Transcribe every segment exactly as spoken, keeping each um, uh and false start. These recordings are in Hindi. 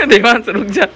देवांश रुक जा।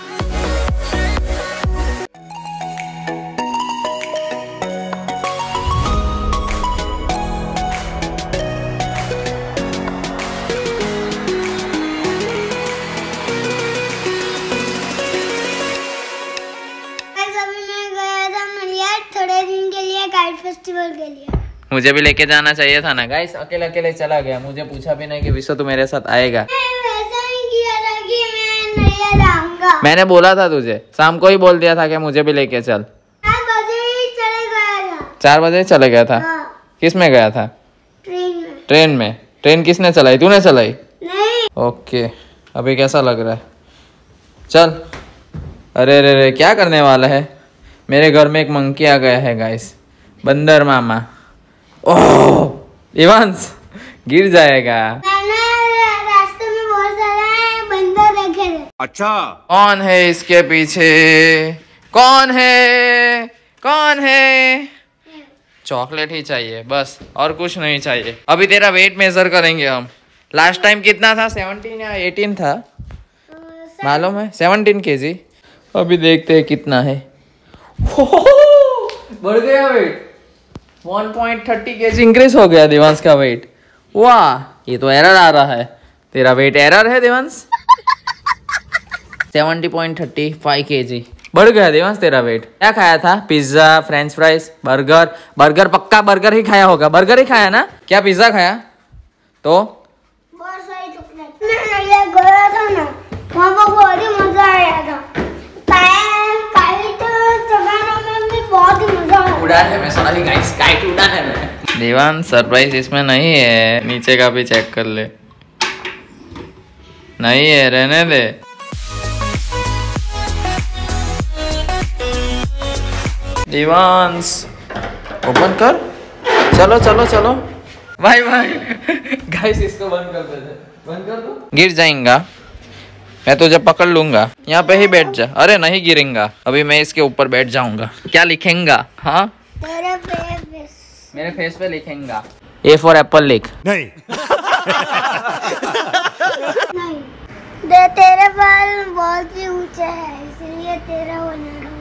फेस्टिवल के लिए मुझे भी लेके जाना चाहिए था ना गाइस, अकेले अकेले चला गया, मुझे पूछा भी नहीं कि विश्व तू मेरे साथ आएगा। वैसा नहीं किया था कि मैं नहीं जाऊंगा। मैंने बोला था तुझे, शाम को ही बोल दिया था कि मुझे भी लेके चल। चार बजे ही चले गया था। चार बजे चले गया था? हाँ। किस में गया था? ट्रेन में। ट्रेन में? ट्रेन किसने चलाई, तूने चलाई? नहीं। ओके, अभी कैसा लग रहा है? चल। अरे रे रे, क्या करने वाला है? मेरे घर में एक मंकी आ गया है गाइस, बंदर मामा। ओह देवांश गिर जाएगा। रास्ते में बहुत सारे बंदर देखे थे। अच्छा, कौन है इसके पीछे? कौन है? कौन है? चॉकलेट ही चाहिए बस, और कुछ नहीं चाहिए। अभी तेरा वेट मेजर करेंगे हम। लास्ट टाइम कितना था? सेवनटीन या एटीन था, मालूम है? Seventeen KG. अभी देखते हैं कितना है। बढ़ गया weight, one point thirty KG increase हो गया देवांश का वेट। वाह, ये तो एरर आ रहा है। तेरा वेट एरर है Devansh. Seventy point thirty five KG बढ़ गया देवांश तेरा वेट। क्या खाया था? Pizza, french fries, burger? Burger पक्का बर्गर ही खाया होगा। बर्गर ही खाया ना? क्या पिज्जा खाया? तो बहुत सारी चॉकलेट मैं नया गया था ना, वहाँ पर बहुत ही मजा आया था। बहुत ही मजा आया। उड़ाने में सॉरी गाइस, काइट उड़ाने में। देवांश सरप्राइज इसमें नहीं है, नीचे का भी चेक कर ले। नहीं है, रहने दे। देवांश ओपन कर। चलो चलो चलो, बाय बाय। गाइस इसको बंद कर दे, बंद कर दो। गिर जाएगा, मैं तुझे पकड़ लूंगा। यहाँ पे ही बैठ जा। अरे नहीं गिरेगा, अभी मैं इसके ऊपर बैठ जाऊंगा। क्या लिखेंगा? हाँ, तेरे फेस, मेरे फेस पे लिखेंगा। ए फॉर एप्पल लिख। नहीं। नहीं दे, तेरे बाल बहुत ही ऊंचे हैं, इसलिए तेरा बना रहा हूँ।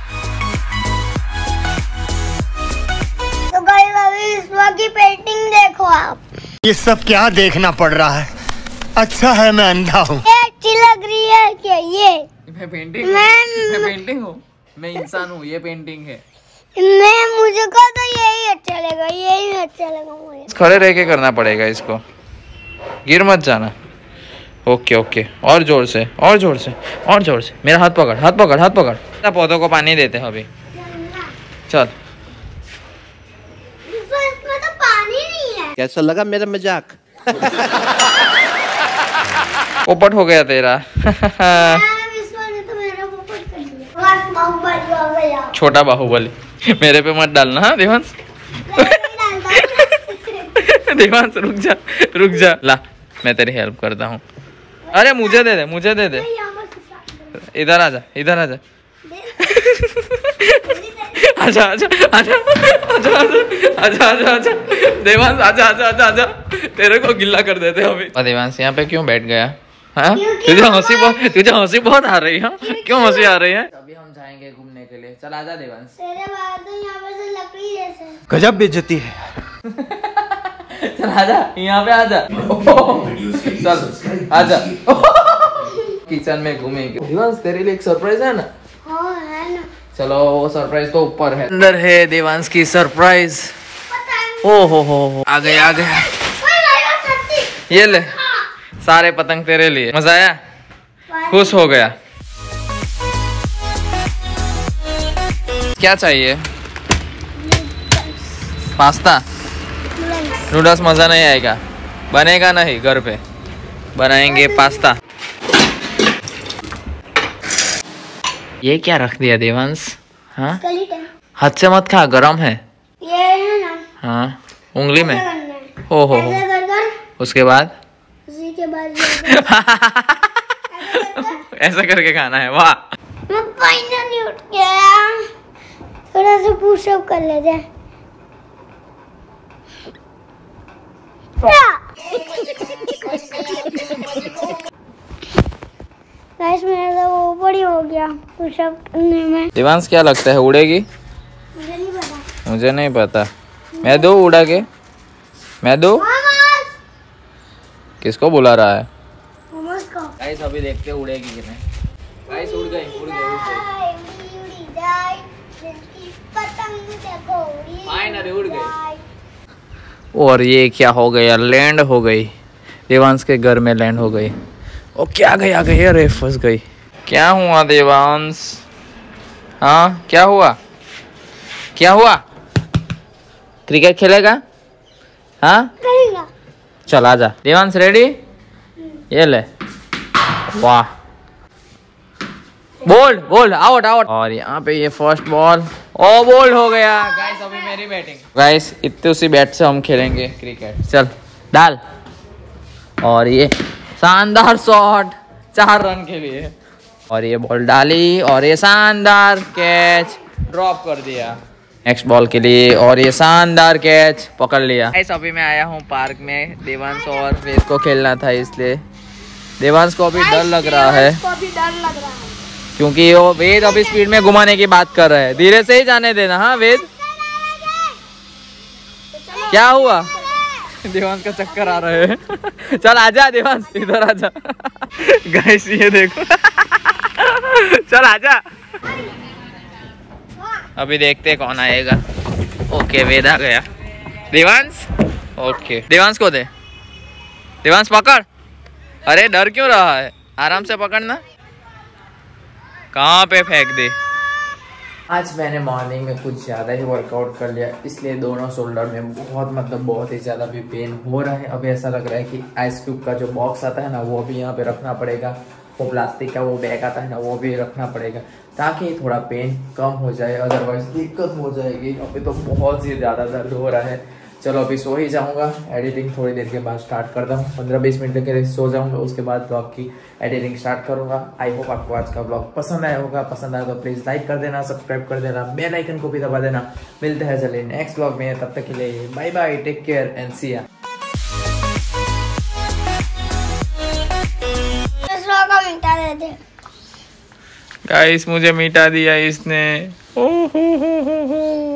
तो गाइस अभी विश्वा की पेंटिंग देखो आप। ये सब क्या देखना पड़ रहा है? अच्छा है मैं अंधा हूँ। ये अच्छी लग रही है क्या? ये मैं पेंटिंग मैं मैं पेंटिंग हूँ, मैं इंसान हूँ, ये पेंटिंग है। मैं मुझे को तो यही अच्छा लगा, यही अच्छा लगा मुझे। खड़े रह के करना पड़ेगा इसको, गिर मत जाना। ओके ओके, और जोर से, और जोर से, और जोर से। मेरा हाथ पकड़, हाथ पकड़, हाथ पकड़। पौधों को पानी देते हैं अभी। चल। इसमें तो पानी नहीं है। कैसा लगा मेरा मजाक? पोपट हो गया तेरा। विश्वा ने तो मेरा पोपट कर दिया। बस बाहुबली हो गया। छोटा बाहुबली मेरे पे मत डालना। हाँ देवांश, देवांश रुक जा, रुक जा। ला मैं तेरी हेल्प करता हूँ। अरे मुझे दे दे, मुझे दे दे। इधर आजा, इधर आजा। आजा आजा आजा आजा आजा आजा आजा देवांश, आजा आजा आजा आजा। तेरे को गिल्ला कर देते अभी। देवांश यहाँ पे क्यों बैठ गया? हाँ, तुझे हंसी बहुत, तुझे हंसी बहुत आ रही है। क्यों हंसी आ रही है? अभी हम जाएंगे घूमने के लिए। चल आजा देवांश। तेरे बाल तो यहाँ पर से लकड़ी जैसे। गजब बेइज्जती है। चल आजा, यहाँ पे आजा। चल आजा। किचन में घूमेंगे। देवांश तेरे लिए एक सरप्राइज है ना? हाँ है ना। चलो वो सरप्राइज तो ऊपर है, अंदर है देवांश की सरप्राइज। ओ हो हो, आ गया आ गया। ये ले सारे पतंग तेरे लिए। मजा आया? खुश हो गया? क्या चाहिए? पास्ता? नूडल्स मजा नहीं आएगा, बनेगा नहीं। घर पे बनाएंगे पास्ता। ये क्या रख दिया देवांश? हाँ, हाथ से मत खा, गरम है। ये है ना? हाँ, उंगली में। हो हो हो, उसके बाद उसी के बाद ऐसा करके खाना है। वाह, मैं फाइनली उठ गया। थोड़ा सा पुशअप कर लेते हैं। गाइस मेरा तो वो बड़ी हो गया पुशअप करने में। देवांश क्या लगता है उड़ेगी? मुझे नहीं पता। मुझे नहीं पता। मैं दो उड़ा के? मैं दो? किसको बुला रहा है? गाइस अभी देखते उड़ेगी कि नहीं। गाइस उड़ गई, उड़ गई, उड़ गई। फाइनली उड़ गई। और ये क्या हो गया? लैंड हो गई। देवांश के घर में लैंड हो गई। ओ क्या गई, आ गई, अरे फंस गई। क्या हुआ देवांश? हाँ क्या हुआ? क्या हुआ? क्रिकेट खेलेगा? हाँ चल आजा। देवांश रेडी? ये ले। वाह, बोल्ड बोल्ड, आउट आउट। और यहाँ पे ये फर्स्ट बॉल, ओ बोल्ड हो गया। गाइस अभी मेरी बैटिंग। गाइस इतने उसी बैट से हम खेलेंगे क्रिकेट। चल डाल। और ये शानदार शॉट, चार रन के लिए। और ये बॉल डाली और ये शानदार कैच, ड्रॉप कर दिया नेक्स्ट बॉल के लिए। और ये शानदार कैच पकड़ लिया। गाइस अभी मैं आया हूँ पार्क में। देवांश और वेद को खेलना था, इसलिए देवांश को अभी डर लग रहा है क्योंकि वो वेद अभी स्पीड में घुमाने की बात कर रहे हैं। धीरे से ही जाने देना। हाँ वेद, क्या हुआ? देवांश का चक्कर आ रहे हैं। चल आजा देवांश, इधर आजा। गाइस ये देखो। चल आजा। अभी देखते कौन आएगा। ओके वेद आ गया। देवांश, ओके देवांश को दे। देवांश पकड़। अरे डर क्यों रहा है? आराम से पकड़ना। कहाँ पे फेंक दे। आज मैंने मॉर्निंग में कुछ ज़्यादा ही वर्कआउट कर लिया, इसलिए दोनों शोल्डर में बहुत मतलब बहुत ही ज़्यादा भी पेन हो रहा है। अभी ऐसा लग रहा है कि आइस क्यूब का जो बॉक्स आता है ना, वो भी यहाँ पे रखना पड़ेगा। वो प्लास्टिक का वो बैग आता है ना, वो भी रखना पड़ेगा ताकि थोड़ा पेन कम हो जाए, अदरवाइज दिक्कत हो जाएगी। अभी तो बहुत ही ज़्यादा दर्द हो रहा है। चलो अभी सो ही जाऊंगा। एडिटिंग थोड़ी देर के बाद स्टार्ट करता हूँ। पंद्रह बीस मिनट के लिए सो जाऊंगा, उसके बाद ब्लॉग की एडिटिंग स्टार्ट करूंगा। आई होप आपको आज का ब्लॉग पसंद आया होगा। पसंद आया तो प्लीज़ लाइक कर देना, सब्सक्राइब कर देना, बेल आइकन को भी दबा देना। मिलते हैं चलिए नेक्स्ट ब्लॉग में, तब तक के लिए bye bye, take care and see ya. Guys मुझे मिटा दिया इसने। ओ हो हो हो हो।